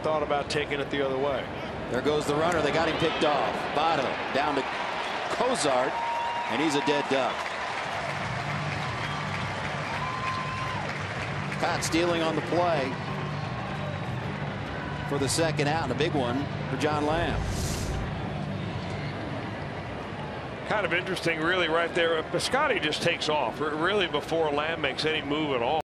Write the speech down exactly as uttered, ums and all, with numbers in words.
thought about taking it the other way. There goes the runner. They got him picked off. Votto down to Cozart, and he's a dead duck. Caught stealing on the play for the second out, and a big one for John Lamb. Kind of interesting, really, right there. Piscotty just takes off, really, before Lamb makes any move at all.